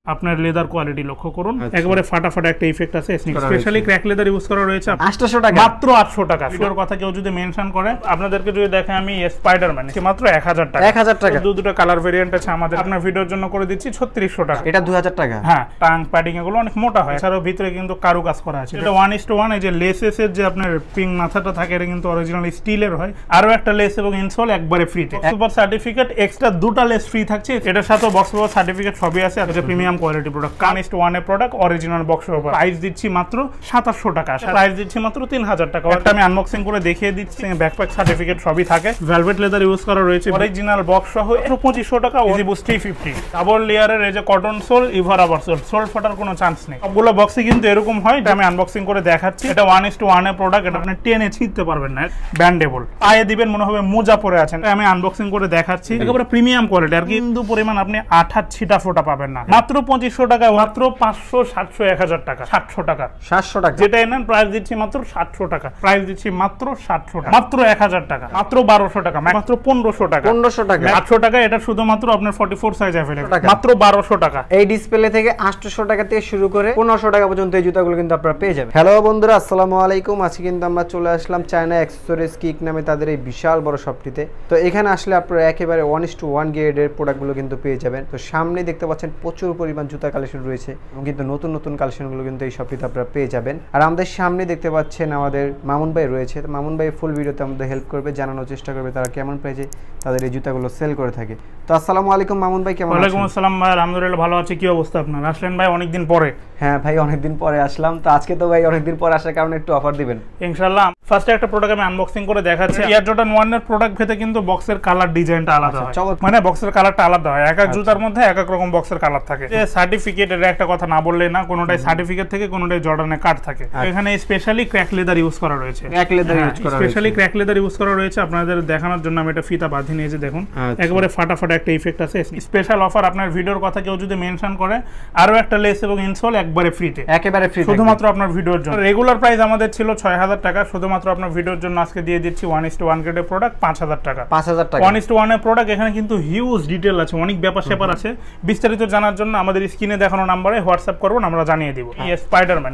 আপনার leather quality লক্ষ্য করুন, একবারে ফাটাফাটা একটা ইফেক্ট আছে। স্পেশালি ক্র্যাক লেদার ইউজ করা রয়েছে 800 টাকা, মাত্র 800 টাকা। ভিডিওর কথা কেউ যদি মেনশন করে, আপনাদেরকে যদি দেখে আমি স্পাইডারম্যান, মাত্র 1000 টাকা। 1000 টাকা দুটো কালার ভেরিয়েন্ট আছে আমাদের। আপনার ভিডিওর জন্য করে দিচ্ছি 3600 টাকা, এটা 2000 টাকা। হ্যাঁ, টাং প্যাডিং এগুলো অনেক মোটা হয়, এছাড়াও ভিতরে কিন্তু কারু কাজ করা আছে। এটা 1:1, এই যে লেসেস এর যে আপনার পিং মাথাটা থাকে, এটা কিন্তু অরিজিনাল স্টিলের হয়। আরো একটা লেস এবং ইনসোল একবারে ফ্রিতে। সুপার সার্টিফিকেট এক্সট্রা দুটো লেস ফ্রি থাকছে, এটার সাথে বক্স কভার সার্টিফিকেট সবই আছে। এটা প্রিমিয়াম কোয়ালিটি প্রোডাক্ট, 1:1 এর product, original box cover. Price দিচ্ছি মাত্র 2700 টাকা, প্রাইস দিচ্ছি মাত্র 3000 টাকা। একটা আমি আনবক্সিং করে দেখিয়ে দিচ্ছি, ব্যাকপ্যাক সার্টিফিকেট সবই থাকে। ভেলভেট লেদার ইউজ করা রয়েছে, অরিজিনাল বক্স সহ 2500 টাকা। ইজি বুস্ট 350, ডাবল লেয়ারের এই যে cotton sole, EVA rubber sole, sole ফাটার কোনো চান্স নেই। সবগুলো বক্সে কিন্তু এরকম হয়, এটা আমি আনবক্সিং করে দেখাচ্ছি। এটা 1:1 এর প্রোডাক্ট, এটা আপনি টেনে ছিঁড়তে পারবেন না, ব্যান্ডেবল। পায়ে দিবেন মনে হবে মোজা পরে আছেন। আমি আনবক্সিং করে দেখাচ্ছি, একেবারে প্রিমিয়াম কোয়ালিটি। আর কিন্তু পরিমাণ আপনি আঠা ছিটা ফোটা পাবেন না। মাত্র 2500 টাকা, মাত্র 500, 700, 1000 টাকা, 700 টাকা, 700 টাকা যেটা নেন প্রাইস দিচ্ছি মাত্র 700 টাকা, প্রাইস দিচ্ছি মাত্র 700 টাকা, মাত্র 1000 টাকা, মাত্র 1200 টাকা, মাত্র 1500 টাকা, 1500 টাকা, 800 টাকা। এটা শুধুমাত্র আপনার 44 সাইজ अवेलेबल, মাত্র 1200 টাকা। এই ডিসপ্লে থেকে 800 টাকা থেকে শুরু করে 1500 টাকা পর্যন্ত এই জুতাগুলো কিন্তু আপনারা পেয়ে যাবেন। হ্যালো বন্ধুরা, আসসালামু আলাইকুম। আজকে কিন্তু আমরা চলে আসলাম চায়না অ্যাকসেসরিজ কিক নামে তাদের এই বিশাল বড় শপটিতে। তো এখানে আসলে আপনারা একেবারে 1:1 গ্রেডের প্রোডাক্টগুলো কিন্তু পেয়ে যাবেন। তো সামনে দেখতে পাচ্ছেন প্রচুর পরিমাণ জুতা কালেকশন রয়েছে এবং কিন্তু নতুন নতুন কালেকশনগুলো কিন্তু এই শপটিতে আপনারা পেয়ে যাবেন। আর আমাদের সামনে দেখতে পাচ্ছেন আমাদের মামুন ভাই রয়েছে। তো মামুন ভাই ফুল ভিডিওতে আমাদের হেল্প করবে, জানানোর চেষ্টা করবে তারা কেমন প্রাইসে তাদের এই জুতাগুলো সেল করে থাকে। তো আসসালামু আলাইকুম মামুন ভাই, কেমন আছেন? ওয়ালাইকুম আসসালাম ভাই, আলহামদুলিল্লাহ ভালো আছি। কি অবস্থা আপনার? আসলেন ভাই অনেকদিন পরে। হ্যাঁ ভাই, অনেকদিন পরে আসলাম। তো আজকে তো ভাই অনেকদিন পরে আসার কারণে একটু অফার দিবেন ইনশাআল্লাহ। ফার্স্টে একটা প্রোডাক্ট আমি আনবক্সিং করে দেখাচ্ছি। এয়ার জর্ডান 1 এর প্রোডাক্ট ভেতরে কিন্তু বক্সের কালার ডিজাইনটা আলাদা হয়, মানে বক্সের কালারটা আলাদা হয়। এক এক জুতার মধ্যে এক এক রকম বক্সের কালার থাকে। যে সার্টিফিকেট, এর একটা কথা না বললেই না, কোনোটাই সার্টিফিকেট থেকে কোনোটাই জর্ডানের কার্ড থাকে। এখানে স্পেশালি ক্র্যাক লেদার ইউজ করা রয়েছে, ক্র্যাক লেদার ইউজ করা রয়েছে, স্পেশালি ক্র্যাক লেদার ইউজ করা রয়েছে। আপনাদের দেখানোর জন্য আমি এটা ফিতা বাঁধিয়ে নিয়েছি, দেখুন একেবারে ফাটাফাটা একটা ইফেক্ট আছে। স্পেশাল অফার, আপনার ভিডিওর কথা কেউ যদি মেনশন করে, আরো একটা লেস এবং ইনসোল একবারে ফ্রিতে, একেবারে ফ্রি, শুধুমাত্র আপনার ভিডিওর জন্য। রেগুলার প্রাইস আমাদের ছিল 6000 টাকা, শুধুমাত্র আপনার ভিডিওর জন্য আজকে দিয়ে দিচ্ছি 1:1 গ্রেডের প্রোডাক্ট 5000 টাকা। 5000 টাকা 1:1 এর প্রোডাক্ট। এখানে কিন্তু হিউজ ডিটেইল আছে, অনেক ব্যাপার স্যাপার আছে। বিস্তারিত জানার জন্য আমাদের স্ক্রিনে দেখানো নম্বরে হোয়াটসঅ্যাপ করুন, আমরা জানিয়ে দিব। এই স্পাইডারম্যান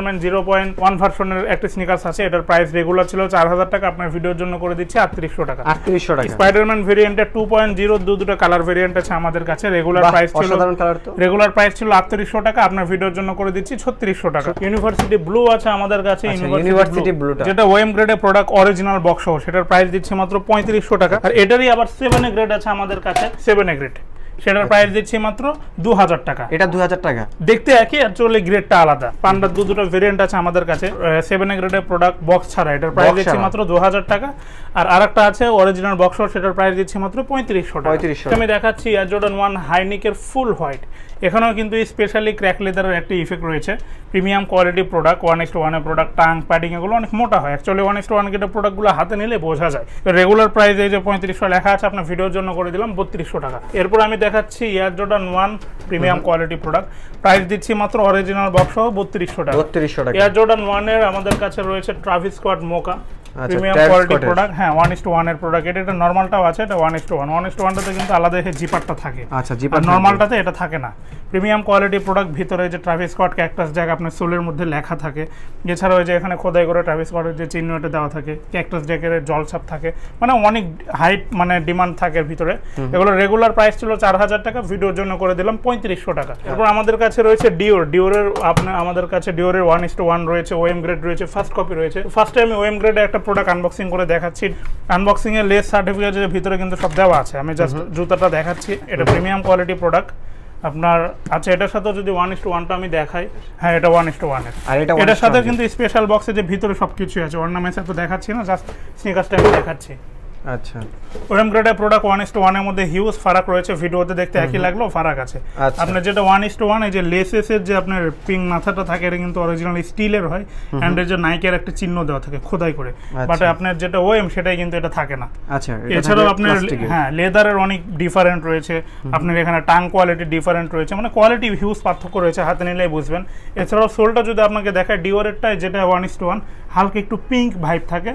0.1 ভার্সনের একটা স্নিকার্স আছে, এটার প্রাইস রেগুলার ছিল 4000 টাকা, আপনার ভিডিওর জন্য করে দিচ্ছি 3800 টাকা। 3800 টাকা। স্পাইডারম্যান ভেরিয়েন্টের 2.0 দুটো কালার ভেরিয়েন্ট আছে আমাদের কাছে। রেগুলার প্রাইস ছিল, রেগুলার প্রাইস ছিল 3800 টাকা, আপনার ভিডিওর জন্য করে দিচ্ছি 3600 টাকা। ইউনিভার্সিটি ব্লু আছে আমাদের কাছে, ইউনিভার্সিটি ব্লুটা যেটা ওএম গ্রেডের প্রোডাক্ট, অরিজিনাল বক্স সহ, সেটার প্রাইস দিচ্ছি মাত্র 3500 টাকা। আর এটারই আবার 7 গ্রেড আছে আমাদের কাছে, 7 গ্রেড, সেটার প্রাইস দিচ্ছি মাত্র 2000 টাকা। এটা 2000 টাকা, দেখতে একই, অ্যাকচুয়ালি গ্রেডটা আলাদা। পান্ডার দুটো ভেরিয়েন্ট আছে আমাদের কাছে 7 গ্রেডের প্রোডাক্ট বক্স ছাড়া, এটার প্রাইস দিচ্ছি মাত্র 2000 টাকা। আর আরেকটা আছে অরিজিনাল বক্স, সেটার প্রাইস দিচ্ছি মাত্র 3500 টাকা। আমি দেখাচ্ছি এয়ার জর্ডান 1 হাইনিকের ফুল হোয়াইট। এখানেও কিন্তু স্পেশালি ক্র্যাক লেদারের একটা ইফেক্ট রয়েছে। প্রিমিয়াম কোয়ালিটি প্রোডাক্ট, 1:1 এর প্রোডাক্ট, টাং প্যাডিং এগুলো অনেক মোটা হয়। অ্যাকচুয়ালি 1:1 গ্রেডের প্রোডাক্টগুলো হাতে নিলে বোঝা যায়। রেগুলার প্রাইস এই যে 3500 লেখা আছে, আপনার ভিডিওর জন্য করে দিলাম 3200 টাকা। এরপর আমি দেখাচ্ছি Air Jordan 1 premium quality product, price দিচ্ছি মাত্র অরিজিনাল বক্স সহ 3200 টাকা। 3200 টাকা। এয়ার জর্ডান 1 এর আমাদের কাছে রয়েছে Travis Scott Mocha, premium quality product. হ্যাঁ, 1:1 এর প্রোডাক্ট। এটা নরমালটাও আছে, এটা 1:1। 1:1টাতে কিন্তু আলাদা এই জিপারটা থাকে, আচ্ছা, জিপার নরমালটাতে এটা থাকে না। প্রিমিয়াম কোয়ালিটি প্রোডাক্ট, ভিতরে যে ট্রাভিস স্কট ক্যাকটাস জ্যাক আপনার সোলের মধ্যে লেখা থাকে। এছাড়াও যে এখানে খোদাই করে ট্রাভিস স্কটের যে চিহ্নটা দেওয়া থাকে, ক্যাকটাস জ্যাকের জলছাপ থাকে, মানে অনেক হাইট মানে ডিমান্ড থাকে ভিতরে। এগুলো রেগুলার প্রাইস ছিল 4000 টাকা, ভিডিওর জন্য করে দিলাম 3500 টাকা। এরপর আমাদের কাছে রয়েছে ডিওরের, আপনার আমাদের কাছে ডিওরের 1:1 রয়েছে, ওএম গ্রেড রয়েছে, ফার্স্ট কপি রয়েছে। ফার্স্টে আমি ওএম গ্রেডের একটা প্রোডাক্ট আনবক্সিং করে দেখাচ্ছি। আনবক্সিং এর লেস সার্টিফিকেটের ভিতরে কিন্তু সব দেওয়া আছে, আমি জাস্ট জুতাটা দেখাচ্ছি। এটা প্রিমিয়াম কোয়ালিটি প্রোডাক্ট আপনার। আচ্ছা, এটার সাথে যদি 1:1টা আমি দেখাই, হ্যাঁ এটা 1:1 এর। আর এটার সাথে কিন্তু স্পেশাল বক্সে যে ভিতরে সবকিছু আছে, অর্নামেন্টস এত দেখাচ্ছি না, জাস্ট স্নিকার্সটা আমি দেখাচ্ছি। আচ্ছা, ওএম গ্রেডের প্রোডাক্ট 1:1 এর মধ্যে হিউজ ফারাক রয়েছে। ভিডিওতে দেখতে একই লাগলো, ফারাক আছে। আপনার যেটা 1:1, এই যে লেসেস এর যে আপনার পিং মাথাটা থাকে, এটা কিন্তু অরিজিনাল স্টিলের হয়। এন্ড এর যে নাইকের একটা চিহ্ন দেওয়া থাকে খোদাই করে, বাট আপনার যেটা ওএম সেটাই কিন্তু এটা থাকে না। আচ্ছা, এছাড়াও আপনার হ্যাঁ লেদারের অনেক ডিফারেন্ট রয়েছে, আপনার এখানে টাং কোয়ালিটি ডিফারেন্ট রয়েছে, মানে কোয়ালিটি হিউজ পার্থক্য রয়েছে, হাতে নিলেই বুঝবেন। এছাড়াও সোলটা যদি আপনাকে দেখায়, ডিওরেরটা যেটা 1:1 হালকা একটু পিঙ্ক ভাইব থাকে,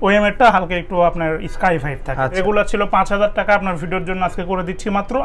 ওএম এরটা হালকা একটু আপনার স্কাই ফাইভ থাকে। রেগুলার ছিল 5000 টাকা, আপনার ভিডিওর জন্য আজকে করে দিচ্ছি মাত্র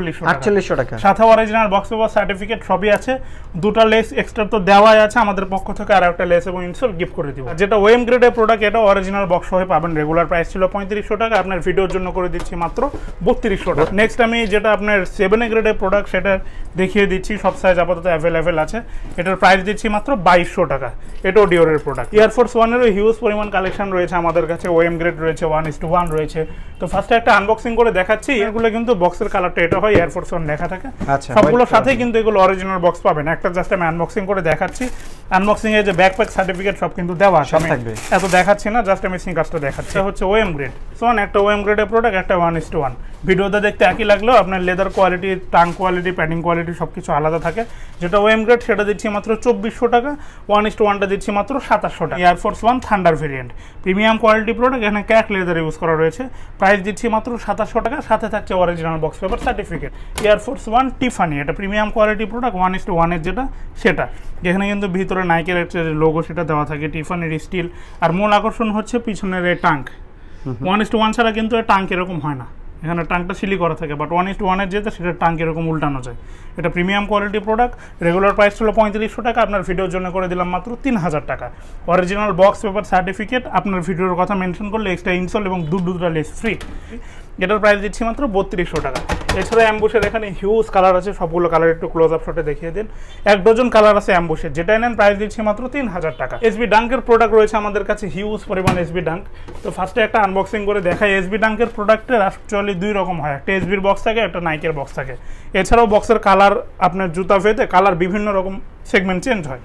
4800 টাকা। সাথে অরিজিনাল বক্স পেপার সার্টিফিকেট সবই আছে, দুটো লেস এক্সট্রা তো দেওয়াই আছে, আমাদের পক্ষ থেকে আর একটা লেস এবং ইনসোল গিফট করে দিব। যেটা ওএম গ্রেডের প্রোডাক্ট এটা অরিজিনাল বক্স হয়ে পাবেন, রেগুলার প্রাইস ছিল 3500 টাকা, আপনার ভিডিওর জন্য করে দিচ্ছি মাত্র 3200 টাকা। নেক্সট আমি যেটা আপনার 7A গ্রেডের প্রোডাক্ট সেটা দেখিয়ে দিচ্ছি, সব সাইজ আপাতত অ্যাভেলেবেল আছে, এটার প্রাইস দিচ্ছি মাত্র 2200 টাকা। এটাও ডিওরের প্রোডাক্ট। এয়ারফোর্স ওয়ানেরও হিউজ পরিমাণ কালেকশন রয়েছে আমাদের কাছে, ওএম গ্রেড রয়েছে, 1:1 রয়েছে। তো ফার্স্টে একটা আনবক্সিং করে দেখাচ্ছি। এগুলো কিন্তু বক্সের কালারটা এটা হয় এয়ারফোর্স ওয়ান লেখা থাকে, সবগুলোর সাথে কিন্তু এগুলো অরিজিনাল বক্স পাবেন। একটা জাস্ট আমি আনবক্সিং করে দেখাচ্ছি, আনবক্সিং এ যে ব্যাকপ্যাক সার্টিফিকেট সব কিন্তু দেওয়া আছে, এত দেখাচ্ছি না, জাস্ট আমি স্নিকার্সটা দেখাচ্ছি। এটা হচ্ছে ওএম গ্রেড সোয়ান, একটা ওএম গ্রেডের প্রোডাক্ট, একটা 1:1। ভিডিওতে দেখতে একই লাগলেও আপনার leather quality, tongue quality, padding quality সবকিছু আলাদা থাকে। যেটা ওএম গ্রেড সেটা দিচ্ছি মাত্র 2400 টাকা, 1:1টা দিচ্ছি মাত্র 2700 টাকা। Air Force one thunder variant, premium quality product, এখানে ক্যাক লেদার ইউজ করা রয়েছে, প্রাইস দিচ্ছি মাত্র 2700 টাকা, সাথে থাকছে original box paper certificate. Air Force one Tiffany, এটা প্রিমিয়াম কোয়ালিটি প্রোডাক্ট, 1:1 যেটা সেটা, যেখানে কিন্তু ভিতরে নাইকের একটা লোগো সেটা দেওয়া থাকে, টিফানির স্টিল। আর মূল আকর্ষণ হচ্ছে পিছনের এই টাঙ্ক, 1:1 ছাড়া কিন্তু এই টাঙ্ক এরকম হয় না, এখানে টাঙ্কটা সিলি করা থাকে, বাট 1:1 যেটা সেটা টাঙ্ক এরকম উল্টানো যায়। এটা premium quality product, regular price ছিল 3500 টাকা, আপনার ভিডিওর জন্য করে দিলাম মাত্র 3000 টাকা। অরিজিনাল বক্স পেপার সার্টিফিকেট, আপনার ভিডিওর কথা মেনশন করলে এক্সট্রা ইনসোল এবং দুটা লেস ফ্রি। এটার প্রাইস দিচ্ছি মাত্র 3200 টাকা। এছাড়া অ্যাম্বুশের এখানে হিউজ কালার আছে, সবগুলো কালার একটু ক্লোজ আপ শটে দেখিয়ে দিন। 1 ডজন কালার আছে অ্যাম্বুশের, যেটা নেন প্রাইস দিচ্ছি মাত্র 3000 টাকা। এসবি ডাঙ্কের প্রোডাক্ট রয়েছে আমাদের কাছে হিউজ পরিমাণ এসবি ডাঙ্ক। তো ফার্স্টে একটা আনবক্সিং করে দেখাই। এসবি ডাঙ্কের প্রোডাক্টের অ্যাকচুয়ালি 2 রকম হয়, একটা এসবির বক্স থাকে, একটা নাইকের বক্স থাকে। এছাড়াও বক্সের কালার আপনার জুতা ভেদে কালার বিভিন্ন রকম সেগমেন্ট চেঞ্জ হয়।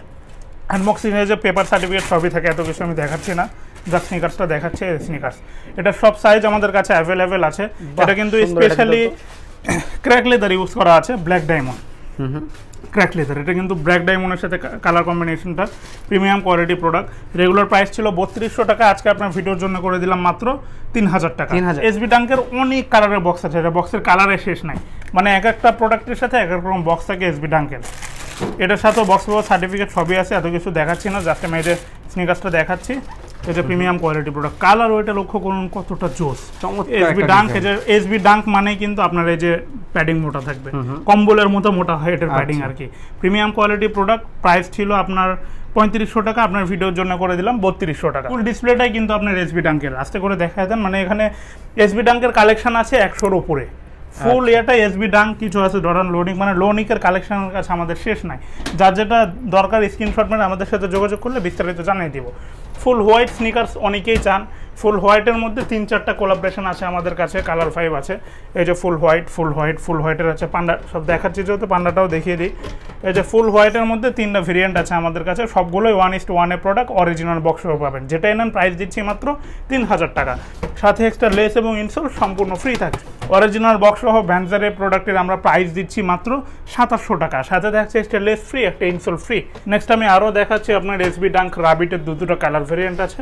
আনবক্সিং এ যে পেপার সার্টিফিকেট সবই থাকে, এত কিছু আমি দেখাচ্ছি না, জাস্ট স্নিকার্সটা দেখাচ্ছে। স্নিকার্স এটা সব সাইজ আমাদের কাছে অ্যাভেলেবেল আছে। এটা কিন্তু স্পেশালি ক্র্যাক লেদার ইউজ করা আছে, ব্ল্যাক ডায়মন্ড ক্র্যাক লেদার, এটা কিন্তু ব্ল্যাক ডায়মন্ডের সাথে কালার কম্বিনেশনটা, premium quality product. Regular price ছিল 3200 টাকা, আজকে আপনার ভিডিওর জন্য করে দিলাম মাত্র 3000 টাকা। এসবি ডাঙ্কের অনেক কালারের বক্স আছে, এটা বক্সের কালারে শেষ নাই, মানে এক একটা প্রোডাক্টের সাথে এক এক রকম বক্স থাকে এসবি ডাঙ্কের। এটার সাথেও বক্স পেপার সার্টিফিকেট সবই আছে, এত কিছু দেখাচ্ছি না, জাস্ট আমি এই যে স্নিকার্সটা দেখাচ্ছি। এটা প্রিমিয়াম কোয়ালিটি প্রোডাক্ট, কালার ওইটা লক্ষ্য করুন কতটা জোস। এসবি ডাঙ্ক, এসবি ডাঙ্ক মানে কিন্তু আপনার এই যে প্যাডিং মোটা থাকবে, কম্বলের মতো মোটা হয় এটার প্যাডিং আর কি। প্রিমিয়াম কোয়ালিটি প্রোডাক্ট, প্রাইস ছিল আপনার 3500 টাকা, আপনার ভিডিওর জন্য করে দিলাম 3200 টাকা। ফুল ডিসপ্লেটাই কিন্তু আপনার এসবি ডাঙ্কের, আস্তে করে দেখায় দেন, মানে এখানে এসবি ডাঙ্কের কালেকশন আছে 100-র উপরে। ফুল এটা এসবি ডাঙ্ক, কিছু আছে ডরান লোনিক, মানে লোনিকের কালেকশনের কাছে আমাদের শেষ নাই। যার যেটা দরকার স্ক্রিনশট মানে আমাদের সাথে যোগাযোগ করলে বিস্তারিত জানিয়ে দিব। ফুল হোয়াইট স্নিকার্স অনেকেই চান, ফুল হোয়াইটের মধ্যে 3-4টা কোলাবরেশন আছে আমাদের কাছে, কালার 5 আছে। এই যে ফুল হোয়াইটের আছে, পান্ডা সব দেখাচ্ছি যেহেতু পান্ডাটাও দেখিয়ে দিই। এই যে ফুল হোয়াইটের মধ্যে 3টা ভেরিয়েন্ট আছে আমাদের কাছে, সবগুলোই 1:1 প্রোডাক্ট, অরিজিনাল বক্সও পাবেন। যেটা নেন প্রাইস দিচ্ছি মাত্র 3000 টাকা, সাথে এক্সট্রা লেস এবং ইনসোল সম্পূর্ণ ফ্রি থাকে। অরিজিনাল বক্স সহ ভ্যানজারের প্রোডাক্টের আমরা প্রাইস দিচ্ছি মাত্র 2700 টাকা, সাথে থাকছে এক্সট্রা লেস ফ্রি, একটা ইনসোল ফ্রি। নেক্সট আমি আরও দেখাচ্ছি আপনার এসবি ডাঙ্ক রাবিটের দুটো কালার ভেরিয়েন্ট আছে।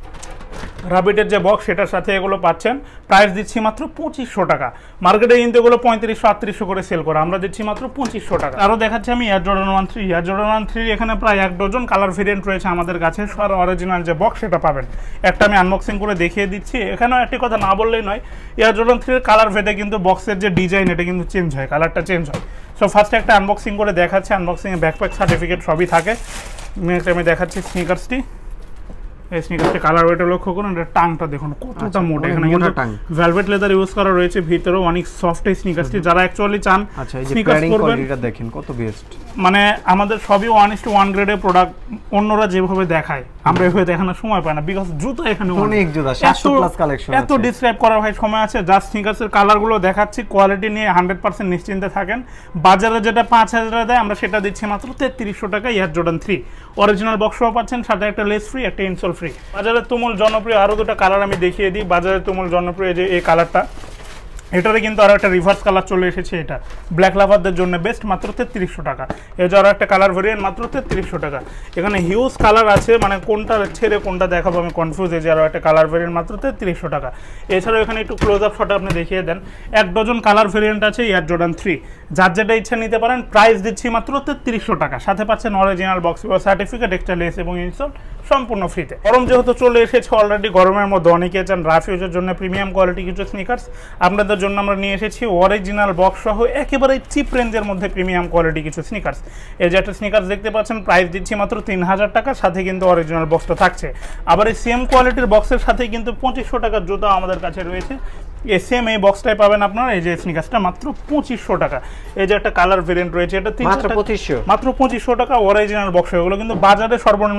রাবিটের যে বক্স সেটার সাথে এগুলো পাচ্ছেন, প্রাইস দিচ্ছি মাত্র 2500 টাকা। মার্কেটে কিন্তু এগুলো 3500-3800 করে সেল করে, আমরা দিচ্ছি মাত্র 2500 টাকা। আরও দেখাচ্ছি আমি এয়ার জর্ডান 1 3। এয়ার জর্ডান 1 3 এখানে প্রায় 1 ডজন কালার ভেরিয়েন্ট রয়েছে আমাদের কাছে, আর অরিজিনাল যে বক্স সেটা পাবেন। একটা আমি আনবক্সিং করে দেখিয়ে দিচ্ছি, এখানেও একটি কথা না বললেই নয়, এয়ার জর্ডান 3 এর কালার ভেদে কিন্তু বক্সের যে ডিজাইন এটা কিন্তু চেঞ্জ হয়, কালারটা চেঞ্জ হয়। সো ফার্স্টে একটা আনবক্সিং করে দেখাচ্ছি, আনবক্সিংয়ে ব্যাকপ্যাক সার্টিফিকেট সবই থাকে। আমি দেখাচ্ছি স্নিকার্সটি, এই স্নিকারটা কালার ওয়েটা লক্ষ্য করুন, এটা টাংটা দেখুন কতটা মোটা, এখানে কিন্তু ভেলভেট লেদার ইউজ করা রয়েছে, ভিতরেও অনেক সফট এই স্নিকারটি। যারা অ্যাকচুয়ালি চান স্নিকার করবেন, এটা দেখেন কত বেস্ট, মানে আমাদের সবই 1:1 গ্রেডের প্রোডাক্ট। অন্যরা যেভাবে দেখায় আমরা এভাবে দেখানোর সময় পাই না, বিকজ জুতো এখানে অনেক জুতো 700 প্লাস কালেকশন আছে, এত ডিসক্রাইব করার ভাই সময় আছে। জাস্ট স্নিকার্সের কালারগুলো দেখাচ্ছি, কোয়ালিটি নিয়ে 100% নিশ্চিন্তে থাকেন। বাজারে যেটা 5000 দেয় আমরা সেটা দিচ্ছি মাত্র 3300 টাকা। এয়ার জর্ডান 3 অরিজিনাল বক্সও পাচ্ছেন, সাথে একটা লেস ফ্রি, একটা ইনসোল ফ্রি। বাজারে তুমুল জনপ্রিয় আরও দুটো কালার আমি দেখিয়ে দিই। বাজারে তুমুল জনপ্রিয় যে এই কালারটা, এটারে কিন্তু আরও একটা রিভার্স কালার চলে এসেছে, এটা ব্ল্যাক লাভারদের জন্য বেস্ট, মাত্র 3300 টাকা। এই যে আরও একটা কালার ভেরিয়েন্ট, মাত্র 3300 টাকা। এখানে হিউজ কালার আছে, মানে কোনটা ছেড়ে কোনটা দেখাবো আমি কনফিউজ। এই যে আরও একটা কালার ভেরিয়েন্ট, মাত্র 3300 টাকা। এছাড়াও এখানে একটু ক্লোজ আপ শটে আপনি দেখিয়ে দেন, 1 ডজন কালার ভেরিয়েন্ট আছে এয়ার জর্ডান 3। যার যেটা ইচ্ছা নিতে পারেন, প্রাইস দিচ্ছি মাত্র 3300 টাকা, সাথে পাচ্ছেন original box certificate, extra lace এবং ইনসোল সম্পূর্ণ ফ্রিতে। গরম যেহেতু চলে এসেছে অলরেডি, গরমের মধ্যে অনেকে চান রাফ ইউজের জন্য প্রিমিয়াম কোয়ালিটি কিছু স্নিকার্স, আপনাদের জন্য আমরা নিয়ে এসেছি অরিজিনাল বক্স সহ একেবারে চিপ রেঞ্জের মধ্যে প্রিমিয়াম কোয়ালিটি কিছু স্নিকার্স। এই যে একটা স্নিকার্স দেখতে পাচ্ছেন, প্রাইস দিচ্ছি মাত্র 3000 টাকা, সাথে কিন্তু অরিজিনাল বক্সটা থাকছে। আবার এই সেম কোয়ালিটির বক্সের সাথে কিন্তু 2500 টাকার জুতা আমাদের কাছে রয়েছে। সেম এই বক্সটাই পাবেন আপনারা, এই যে স্নিকার্সটা মাত্র 2500 টাকা। এই যে একটা কালার ভেরিয়েন্ট রয়েছে, এটা মাত্র 2500, মাত্র 2500 টাকা অরিজিনাল বক্স। এগুলো কিন্তু বাজারে সর্বনিম্ন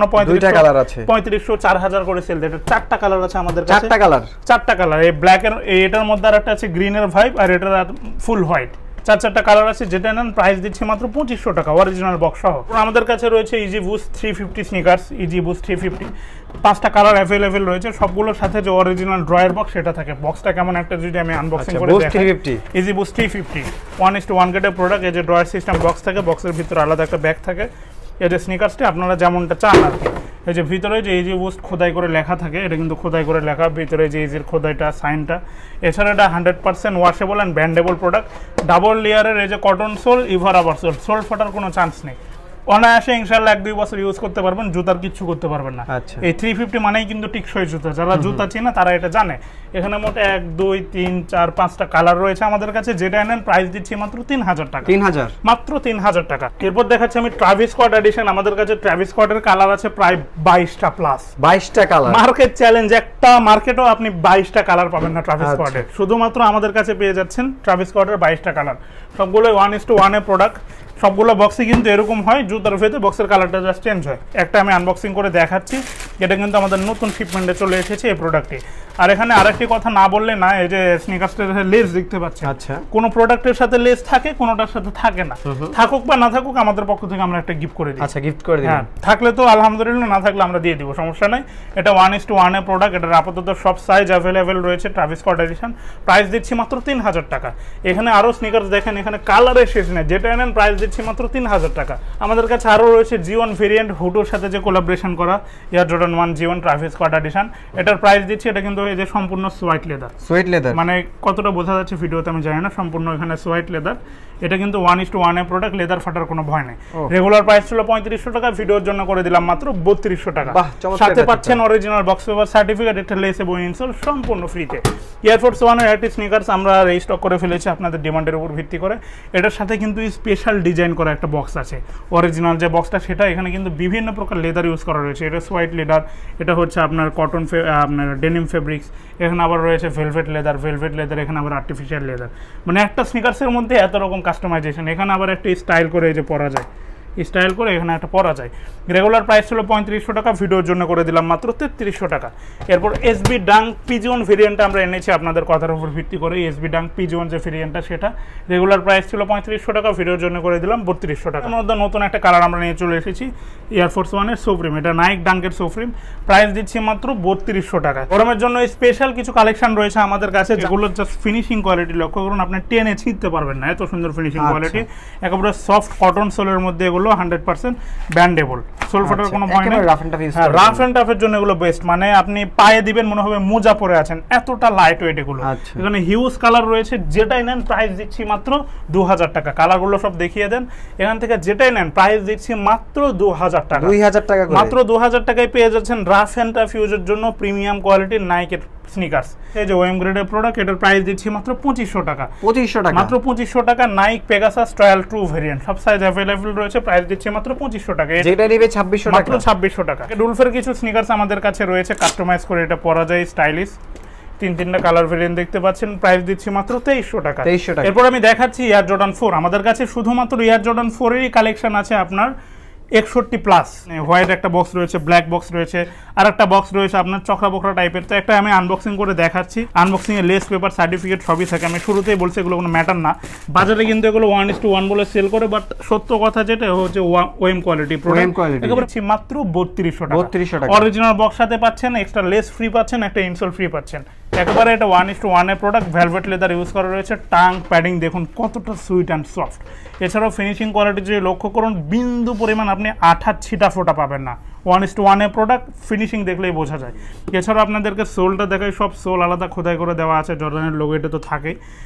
3500 4000 করে সেল দেয়। এটা 4টা কালার আছে আমাদের কাছে, 4টা কালার। এই ব্ল্যাক এর, এটার মধ্যে আর একটা আছে গ্রিনের ভাইব, আর এটার ফুল হোয়াইট। 4টা কালার আছে, যেটা নেন প্রাইস দিচ্ছে মাত্র 2500 টাকা অরিজিনাল বক্স সহ। আমাদের কাছে রয়েছে Yeezy boost 350 sneakers, Yeezy boost 350, 5টা কালার অ্যাভেলেবেল রয়েছে। সবগুলোর সাথে যে অরিজিনাল ড্রয়ার বক্স সেটা থাকে। বক্সটা কেমন একটা যদি আমি আনবক্সিং করে দেখাই, ইজি বুস্ট 350 1:1 গ্রেডের প্রোডাক্ট। এই যে ড্রয়ার সিস্টেম বক্স থাকে, বক্সের ভিতরে আলাদা একটা ব্যাগ থাকে। এই যে স্নিকার্সটি আপনারা যেমনটা চান আর কি। এই যে ভিতরে যে ইজি বুস্ট খোদাই করে লেখা থাকে, এটা কিন্তু খোদাই করে লেখা, ভিতরে যে ইজির খোদাইটা সাইনটা। এছাড়া এটা 100% washable and bendable product. Double লেয়ারের এই যে cotton sole, EVA rubber sole, sole ফাটার কোনো চান্স নেই। অনায়াসে ইনশাআল্লাহ 1-2 বছর ইউজ করতে পারবেন, জুতার কিচ্ছু করতে পারবেন না। এই 350 মানেই কিন্তু টিকসই জুতা, যারা জুতা চেনে তারা এটা জানে। এখানে মোট 1 2 3 4 5টা কালার রয়েছে আমাদের কাছে, যেটা নেন প্রাইস দিচ্ছি মাত্র 3000 টাকা, মাত্র 3000 টাকা। এরপর দেখাচ্ছি আমি ট্রাভিস স্কট এডিশন। আমাদের কাছে ট্রাভিস স্কটের কালার আছে প্রায় 22টা প্লাস, 22টা কালার। মার্কেট চ্যালেঞ্জ, একটা মার্কেটও আপনি 22টা কালার পাবেন না ট্রাভিস স্কটের। শুধুমাত্র আমাদের কাছে পেয়ে যাচ্ছেন ট্রাভিস স্কটের 22টা কালার। সবগুলো 1:1 এর প্রোডাক্ট। সবগুলো বক্সে কিন্তু এরকম হয়, জুতার ভেতরে বক্সের কালারটা জাস্ট চেঞ্জ হয়। একটা আমি আনবক্সিং করে দেখাচ্ছি, এটা কিন্তু আমাদের নতুন শিপমেন্টে চলে এসেছে এই প্রোডাক্টটি। আর এখানে আরেকটি কথা না বললে না, এই যে স্নিকার্সটার লেস দেখতে পাচ্ছেন, আচ্ছা, কোন প্রোডাক্টের সাথে লেস থাকে, কোনটার সাথে থাকে না। থাকুক বা না থাকুক, আমাদের পক্ষ থেকে আমরা একটা গিফট করে দিই। আচ্ছা, গিফট করে দিই। হ্যাঁ, থাকলে তো আলহামদুলিল্লাহ, না থাকলে আমরা দিয়ে দিব, সমস্যা নাই। এটা 1:1 এর প্রোডাক্ট। এটার আপাতত সব সাইজ অ্যাভেলেবেল রয়েছে। ট্রাভিস স্কট এডিশন, প্রাইস দিচ্ছি মাত্র 3000 টাকা। এখানে আরো স্নিকার্স দেখেন, এখানে কালারের শেষ নেই, যেটা নেন প্রাইস দিচ্ছি মাত্র 3000 টাকা। আমাদের কাছে আরো রয়েছে G1 ভেরিয়েন্ট, হুডোর সাথে যে কোলাবোরেশন করা Air Jordan 1 G1 Travis Scott edition. এটার প্রাইস দিচ্ছি, এটা কিন্তু এই যে সম্পূর্ণ সোয়াইট লেদার, মানে কতটা বোঝা যাচ্ছে ভিডিওতে আমি জানি না, সম্পূর্ণ এখানে সোয়াইট লেদার। এটা কিন্তু 1:1 এর প্রোডাক্ট, লেদার ফাটার কোনো ভয় নেই। রেগুলার প্রাইস ছিল 3500 টাকা, ভিডিওর জন্য করে দিলাম মাত্র 3200 টাকা। সাথে পাচ্ছেন অরিজিনাল বক্স পেপার সার্টিফিকেট, একটা লেস এবং ইনসোল সম্পূর্ণ ফ্রিতে। এয়ারফোর্স 1 এর একটি স্নিকার্স আমরা রিস্টক করে ফেলেছি আপনাদের ডিমান্ডের উপর ভিত্তি করে। এটার সাথে কিন্তু স্পেশাল ডিজাইন করা একটা বক্স আছে। অরিজিনাল যে বক্সটা সেটা, এখানে কিন্তু বিভিন্ন প্রকার লেদার ইউজ করা রয়েছে। এটা সোয়াইট লেদার, এটা হচ্ছে আপনার কটন, আপনার ডেনিম ফেব্রিক্স, এখানে আবার রয়েছে ভেলভেট লেদার, এখানে আবার আর্টিফিশিয়াল লেদার। মানে একটা স্নিকার্সের মধ্যে এত রকম কাস্টমাইজেশন। এখানে আবার একটা স্টাইল করে এই যে পরা যায়, স্টাইল করে এখানে একটা পরা যায়। রেগুলার প্রাইস ছিল 3500 টাকা, ভিডিওর জন্য করে দিলাম মাত্র 3300 টাকা। এরপর এসবি ডাঙ্ক পিজিওন ভেরিয়েন্টটা আমরা এনেছি আপনাদের কথার উপর ভিত্তি করে। এসবি ডাঙ্ক পিজিওন যে ভেরিয়েন্টটা, সেটা রেগুলার প্রাইস ছিল 3500 টাকা, ভিডিওর জন্য করে দিলাম 3200 টাকা। মধ্যে নতুন একটা কালার আমরা নিয়ে চলে এসেছি, এয়ারফোর্স 1 এর সুপ্রিম। এটা নাইক ডাঙ্কের সুপ্রিম, প্রাইস দিচ্ছি মাত্র 3200 টাকা। গরমের জন্য স্পেশাল কিছু কালেকশন রয়েছে আমাদের কাছে, যেগুলো জাস্ট ফিনিশিং কোয়ালিটি লক্ষ্য করুন, আপনি টেনে ছিঁড়তে পারবেন না, এত সুন্দর ফিনিশিং কোয়ালিটি। একেবারে সফট কটন সোলের মধ্যে, এগুলো 100% ব্যান্ডেবল, সোল ফাটার কোনো ভয় নেই। রাফ এন্ড টাফের জন্য এগুলো বেস্ট, মানে আপনি পায়ে দিবেন মনে হবে মোজা পরে আছেন, এতটা লাইট ওয়েট এগুলো। এখানে হিউজ কালার রয়েছে, যেটাই নেন প্রাইস দিচ্ছি মাত্র 2000 টাকা। কালারগুলো সব দেখিয়ে দেন। এখান থেকে যেটাই নেন প্রাইস দিচ্ছি মাত্র 2000 টাকা, 2000 টাকা, মাত্র 2000 টাকায় পেয়ে যাচ্ছেন রাফ এন্ড টাফ ইউজের জন্য প্রিমিয়াম কোয়ালিটির নাইকের স্নিকার্স। এই যে ওএম গ্রেডের প্রোডাক্ট, এটার প্রাইস দিচ্ছি মাত্র 2500 টাকা, মাত্র 2500 টাকা। Nike Pegasus Trail true variant, সব সাইজ অ্যাভেলেবল রয়েছে, প্রাইস দিচ্ছি মাত্র 2500 টাকা। যেটা নেবে 2600 টাকা, মাত্র 2600 টাকা। ডুলফের কিছু স্নিকার্স আমাদের কাছে রয়েছে, কাস্টমাইজ করে এটা পরা যায়, স্টাইলিশ। 3টা কালার ভেরিয়েন্ট দেখতে পাচ্ছেন, প্রাইস দিচ্ছি মাত্র 2300 টাকা। এরপর আমি দেখাচ্ছি এয়ার জর্ডান 4। আমাদের কাছে শুধুমাত্র এয়ার জর্ডান 4 এরই কালেকশন আছে আপনার 61 প্লাস। হোয়াইট একটা বক্স রয়েছে, ব্ল্যাক বক্স রয়েছে, আর একটা বক্স রয়েছে আপনার চকরা বকরা টাইপের। তো একটা আমি আনবক্সিং করে দেখাচ্ছি। আনবক্সিং এ লেস পেপার সার্টিফিকেট সবই থাকে। আমি শুরুতেই বলছি এগুলো কোনো ম্যাটার না, বাজারে কিন্তু এগুলো 1:1 বলে সেল করে, বাট সত্য কথা যেটা হচ্ছে ওএম কোয়ালিটি প্রোডাক্ট, একেবারে মাত্র 3200 টাকা। অরিজিনাল বক্স সাথে পাচ্ছেন, এক্সট্রা লেস ফ্রি পাচ্ছেন, একটা ইনসোল ফ্রি পাচ্ছেন। একেবারে এটা 1:1 এর প্রোডাক্ট, ভেলভেট লেদার ইউজ করা রয়েছে। টাং প্যাডিং দেখুন কতটা সুইট অ্যান্ড সফট। এছাড়াও ফিনিশিং কোয়ালিটি যদি লক্ষ্য করুন, বিন্দু পরিমাণ আপনি আঠা ছিটা ফোটা পাবেন না। 1:1 এর প্রোডাক্ট, ফিনিশিং দেখলেই বোঝা যায়। এছাড়াও আপনাদেরকে সোলটা দেখাই, সব সোল আলাদা খোদাই করে দেওয়া আছে, জর্ডানের লোগো এটা তো থাকেই।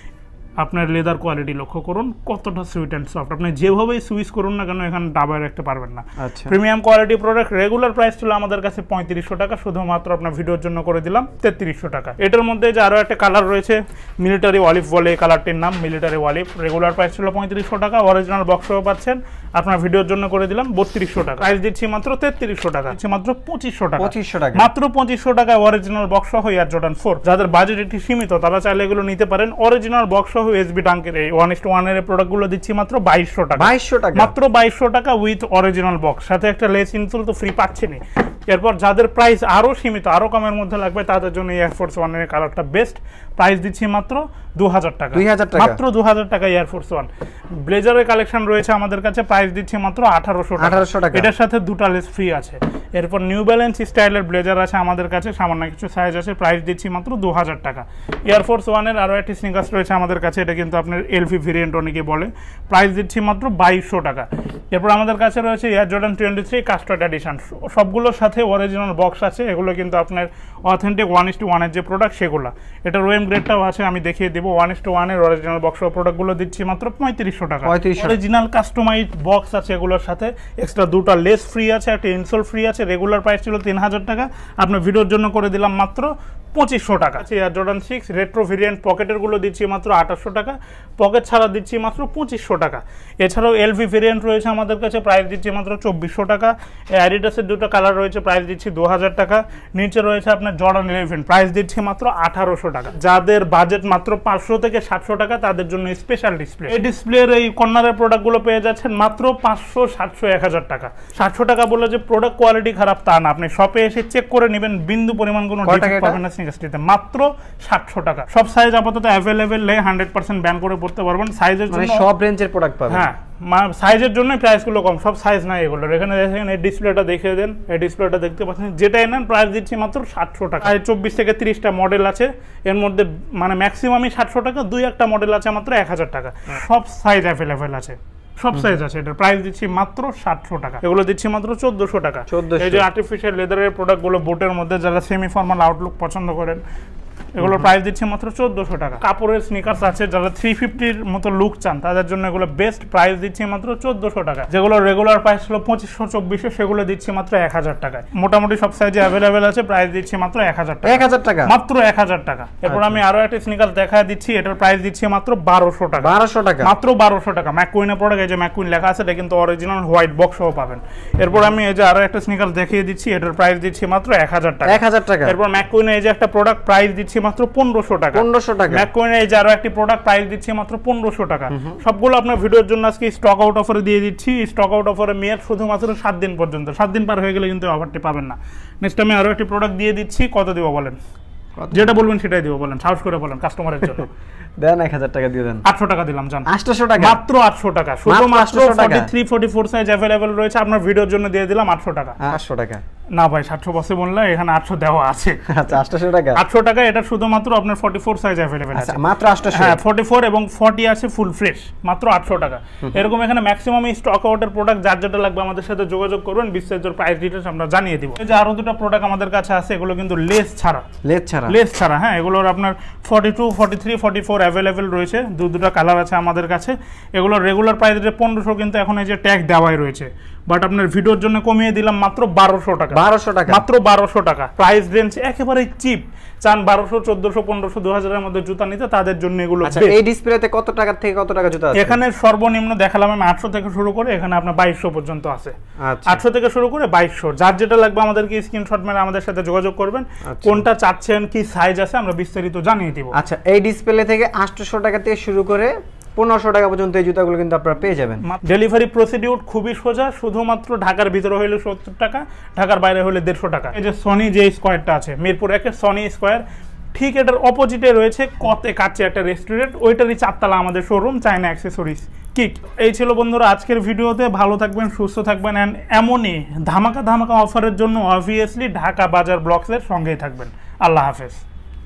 আপনার লেদার কোয়ালিটি লক্ষ্য করুন কতটা সুইট অ্যান্ড সফট। আপনি যেভাবেই সুইচ করুন না কেন এখানে দাবায় রাখতে পারবেন না। Premium quality product. Regular price ছিল আমাদের কাছে 3500 টাকা, শুধুমাত্র আপনার ভিডিওর জন্য করে দিলাম 3300 টাকা। এটার মধ্যে যে আরও একটা কালার রয়েছে মিলিটারি অলিভ বলে, এই কালারটির নাম মিলিটারি অলিভ। রেগুলার প্রাইস ছিল 3500 টাকা, অরিজিনাল বক্সও পাচ্ছেন, আপনার ভিডিওর জন্য করে দিলাম 3200 টাকা। প্রাইস দিচ্ছি মাত্র 3300 টাকা, দিচ্ছি মাত্র 2500 টাকা। মাত্র 2500 টাকায় অরিজিনাল বক্স সহ এয়ার জর্ডান 4। যাদের বাজেট একটু সীমিত তারা চাইলে এগুলো নিতে পারেন। অরিজিনাল বক্স সহ এসবি ডাঙ্কের এই 1:1 এর প্রোডাক্টগুলো দিচ্ছি মাত্র 2200 টাকা। 2200 টাকা, মাত্র 2200 টাকা উইথ অরিজিনাল বক্স, সাথে একটা লেস ইনসোল তো ফ্রি পাচ্ছেনই। এরপর যাদের প্রাইস আরো সীমিত, আরো কমের মধ্যে লাগবে তাদের জন্য এয়ারফোর্স 1 এর কালারটা বেস্ট। প্রাইস দিচ্ছি মাত্র 2000 টাকা, মাত্র 2000 টাকা এয়ারফোর্স 1। ব্লেজারের কালেকশন রয়েছে আমাদের কাছে, প্রাইস দিচ্ছি মাত্র 1800 টাকা। এটার সাথে দুটো লেস ফ্রি আছে। এরপর নিউ ব্যালেন্স স্টাইলের ব্লেজার আছে আমাদের কাছে, সামান্য কিছু সাইজ আছে, প্রাইস দিচ্ছি মাত্র 2000 টাকা। এয়ারফোর্স 1 এর আরো একটি স্নিকার্স রয়েছে আমাদের কাছে, এটা কিন্তু আপনার এলভি ভেরিয়েন্ট অনেকে বলে, প্রাইস দিচ্ছি মাত্র 2200 টাকা। এরপর আমাদের কাছে রয়েছে এয়ার জর্ডান 23 কাস্টার্ড এডিশন, সবগুলোর সাথে অরিজিনাল বক্স আছে। এগুলো কিন্তু আপনার অথেন্টিক 1:1 এর যে প্রোডাক্ট সেগুলো। এটা রোএম গ্রেডটাও আছে, আমি দেখিয়ে দেবো। 1:1 এর অরিজিনাল বক্স প্রোডাক্টগুলো দিচ্ছি মাত্র 3500 টাকা। অরিজিনাল কাস্টমাইজড বক্স আছে এগুলোর সাথে, এক্সট্রা দুটো লেস ফ্রি আছে, একটা ইনসোল ফ্রি আছে। রেগুলার প্রাইস ছিল 3000 টাকা, আপনার ভিডিওর জন্য করে দিলাম মাত্র 2500 টাকা। এয়ার জর্ডান 6 রেট্রো ভেরিয়েন্ট পকেটের গুলো দিচ্ছি মাত্র 2800 টাকা, পকেট ছাড়া দিচ্ছি মাত্র 2500 টাকা। এছাড়াও এলভি ভেরিয়েন্ট রয়েছে আমাদের কাছে, প্রাইস দিচ্ছি মাত্র 2400 টাকা। অ্যাডিডাসের দুটো কালার রয়েছে, প্রাইস দিচ্ছি 2000 টাকা। নিচে রয়েছে আপনার জর্ডান 11, প্রাইস দিচ্ছি মাত্র 1800 টাকা। যাদের বাজেট মাত্র 500 থেকে 700 টাকা তাদের জন্য স্পেশাল ডিসপ্লে। এই ডিসপ্লের এই কর্নারের প্রোডাক্টগুলো পেয়ে যাচ্ছেন মাত্র 500, 700, 1000 টাকা। 700 টাকা বলে যে প্রোডাক্ট কোয়ালিটি খারাপ তা না, আপনি শপে এসে চেক করে নেবেন, বিন্দু পরিমাণ কোনো ডিফেক্ট পাবেন না। মাত্র 700 টাকা। সব সাইজ আপাতত অ্যাভেলেবেল, 100% ব্যান করে পড়তে পারবেন। সাইজের জন্য সব রেঞ্জের প্রোডাক্ট পাবেন। হ্যাঁ, সাইজের জন্য প্রাইসগুলো কম, সব সাইজ নাই এগুলোর। এখানে দেখেন এই ডিসপ্লেটা দেখিয়ে দেন, এই ডিসপ্লেটা দেখতে পাচ্ছেন, যেটাই নেন প্রাইস দিচ্ছি মাত্র 700 টাকা। 24 থেকে 30টা মডেল আছে, এর মধ্যে মানে ম্যাক্সিমামই 700 টাকা, 2-1টা মডেল আছে মাত্র 1000 টাকা। সব সাইজ অ্যাভেলেবেল আছে, সব সাইজ আছে। এটার প্রাইস দিচ্ছি মাত্র 700 টাকা। এগুলো দিচ্ছি মাত্র 1400 টাকা। এই যে আর্টিফিশিয়াল লেদারের প্রোডাক্টগুলো বোটের মধ্যে, যারা সেমি ফর্মাল আউটলুক পছন্দ করেন, এগুলোর প্রাইস দিচ্ছে মাত্র 1400 টাকা। কাপড়ের স্নিকার্স আছে, যারা 350-র মতো লুক চান তাদের জন্য এগুলো বেস্ট, প্রাইস দিচ্ছে মাত্র 1400 টাকা। যেগুলো রেগুলার প্রাইস ছিল 2500, 2400, সেগুলো দিচ্ছি মাত্র 1000 টাকায়। মোটামুটি সব সাইজে অ্যাভেলেবেল আছে, প্রাইস দিচ্ছি মাত্র 1000 টাকা। 1000 টাকা, মাত্র 1000 টাকা। এরপর আমি আরো একটা স্নিকার দেখা দিচ্ছি, এটার প্রাইস দিচ্ছি মাত্র 1200 টাকা। 1200 টাকা, মাত্র 1200 টাকা। ম্যাককুইনের প্রোডাক্ট, এই যে ম্যাককুইন লেখা আছে, এটা কিন্তু অরিজিনাল হোয়াইট বক্স সহ পাবেন। এরপর আমি এই যে আরো একটা স্নিকার দেখিয়ে দিচ্ছি, এটার প্রাইস দিচ্ছি মাত্র 1000 টাকা। 1000 টাকা। এরপর ম্যাককুইনের এই যে একটা প্রোডাক্ট, প্রাইস দিচ্ছি মাত্র 1500 টাকা। 1500 টাকা। ম্যাককুইনের এই যে আরো একটি প্রোডাক্ট, প্রাইস দিচ্ছি মাত্র 1500 টাকা। সবগুলো আপনার ভিডিওর জন্য আজকে স্টক আউট অফারে দিয়ে দিচ্ছি। স্টক আউট অফারে মেয়াদ শুধুমাত্র 7 দিন পর্যন্ত, 7 দিন পার হয়ে গেলে কিন্তু অফারটি পাবেন না। নেক্সট আমি আরো একটি প্রোডাক্ট দিয়ে দিচ্ছি। কত দিব বলেন? যেটা বলবেন সেটাই দিব, বলেন, সাহস করে বলেন কাস্টমারের জন্য। দেন 1000 টাকা দিয়ে দেন। 800 টাকা দিলাম, জান 800 টাকা, মাত্র 800 টাকা। শুধুমাত্র 43-44 সাইজ अवेलेबल রয়েছে, আপনার ভিডিওর জন্য দিয়ে দিলাম 800 টাকা। 800 টাকা না ভাই, 700 বসে বললে এখানে 800 দেওয়া আছে। আচ্ছা 800 টাকা। 800 টাকা। এটা শুধুমাত্র আপনার 44 সাইজ अवेलेबल আছে। মাত্র 800। হ্যাঁ, 44 এবং 40 আছে ফুল ফ্রেশ, মাত্র 800 টাকা। এরকম এখানে ম্যাক্সিমাম স্টক আউটের প্রোডাক্ট, যার যেটা লাগবে আমাদের সাথে যোগাযোগ করবেন, বিস্তারিত প্রাইস ডিটেইলস আমরা জানিয়ে দিব। এই যে আরো দুটো প্রোডাক্ট আমাদের কাছে আছে, এগুলো কিন্তু লেস ছাড়া, লেস ছাড়া। হ্যাঁ, এগুলোর আপনার 42, 43, 44 अवेलेबल রয়েছে। দুটো কালার আছে আমাদের কাছে। এগুলো রেগুলার প্রাইস 1500, কিন্তু এখন এই যে ট্যাগ দেওয়াই রয়েছে, বাট আপনার ভিডিওর জন্য কমিয়ে দিলাম মাত্র 1200 টাকা। 1200 টাকা, মাত্র 1200 টাকা। প্রাইস রেঞ্জ একেবারে চিপ। চান 1200, 1400, 1500, 2000 এর মধ্যে জুতা নিতে, তাদের জন্য এগুলো। আচ্ছা, এই ডিসপ্লেতে কত টাকা থেকে কত টাকা জুতা আছে? এখানে সর্বনিম্ন দেখালাম আমি 800 থেকে শুরু করে, এখানে আপনার 2200 পর্যন্ত আছে। আচ্ছা, 800 থেকে শুরু করে 2200। যার যেটা লাগবে আমাদেরকে স্ক্রিনশট মেরে আমাদের সাথে যোগাযোগ করবেন। কোনটা চাচ্ছেন, কি সাইজ আছে, আমরা বিস্তারিত জানিয়ে দিব। আচ্ছা, এই ডিসপ্লে থেকে 800 টাকা থেকে শুরু করে 1500 টাকা পর্যন্ত এই জুতাগুলো কিন্তু আপনারা পেয়ে যাবেন। ডেলিভারি প্রসিডিউর খুবই সোজা, শুধুমাত্র ঢাকার ভিতরে হলে 70 টাকা, ঢাকার বাইরে হলে 150 টাকা। এই যে সনি যে স্কয়ারটা আছে, মিরপুর 1-এর সনি স্কয়ার, ঠিক এটার অপোজিটে রয়েছে কতে কাছে একটা রেস্টুরেন্ট, ওইটারই 4 তলা আমাদের শোরুম, চায়না অ্যাক্সেসরিজ কিক। এই ছিল বন্ধুরা আজকের ভিডিওতে। ভালো থাকবেন, সুস্থ থাকবেন, এন্ড এমনই ধামাকা অফারের জন্য অবভিয়াসলি ঢাকা বাজার ব্লগসের সঙ্গেই থাকবেন। আল্লাহ হাফেজ।